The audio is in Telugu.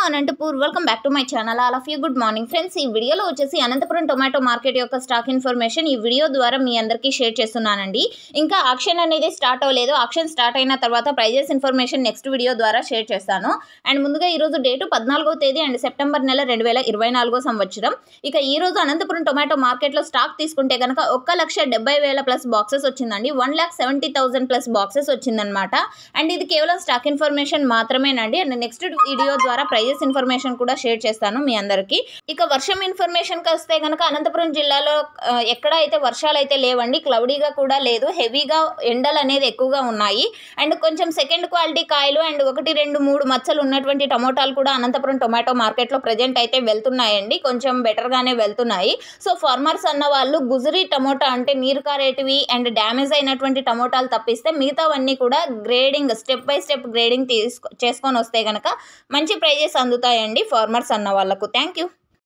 Anantapur welcome back to my channel. All of you good morning friends. ఈ వీడియోలో వచ్చేసి అనంతపురం టొమాటో మార్కెట్ యొక్క స్టాక్ ఇన్ఫర్మేషన్ ఈ వీడియో ద్వారా మీ అందరికీ షేర్ చేస్తున్నానండి. ఇంకా ఆక్షన్ అనేది స్టార్ట్ అవ్వలేదు. ఆక్షన్ స్టార్ట్ అయిన తర్వాత ప్రైజెస్ ఇన్ఫర్మేషన్ నెక్స్ట్ వీడియో ద్వారా షేర్ చేస్తాను. అండ్ ముందుగా ఈరోజు డేటు 14వ తేదీ అండ్ సెప్టెంబర్ నెల 2024 సంవత్సరం. ఇక ఈరోజు అనంతపురం టొమాటో మార్కెట్లో స్టాక్ తీసుకుంటే కనుక 1,70,000 ప్లస్ బాక్సెస్ వచ్చిందండి. 1,70,000 ప్లస్ బాక్సెస్ వచ్చిందనమాట. అండ్ ఇది కేవలం స్టాక్ ఇన్ఫర్మేషన్ మాత్రమేనండి. అండ్ నెక్స్ట్ వీడియో ద్వారా ప్రైజెస్ ఇన్ఫర్మేషన్ కూడా షేర్ చేస్తాను మీ అందరికీ. ఇక వర్షం ఇన్ఫర్మేషన్కి వస్తే కనుక అనంతపురం జిల్లాలో ఎక్కడ అయితే వర్షాలు అయితే లేవండి. క్లౌడీగా కూడా లేదు. హెవీగా ఎండలు అనేది ఎక్కువగా ఉన్నాయి. అండ్ కొంచెం సెకండ్ క్వాలిటీ కాయలు అండ్ 1, 2, 3 మచ్చలు ఉన్నటువంటి టమోటాలు కూడా అనంతపురం టొమాటో మార్కెట్లో ప్రజెంట్ అయితే వెళ్తున్నాయండి. కొంచెం బెటర్గానే వెళ్తున్నాయి. సో ఫార్మర్స్ అన్న వాళ్ళు గుజరీ టమోటా అంటే నీరు కారేటివి అండ్ డ్యామేజ్ అయినటువంటి టమోటాలు తప్పిస్తే మిగతావన్నీ కూడా grading step by step grading చేసుకొని వస్తే కనుక మంచి ప్రైజెస్ అందుతాయండి ఫార్మర్స్ అన్న వాళ్ళకు. Thank you.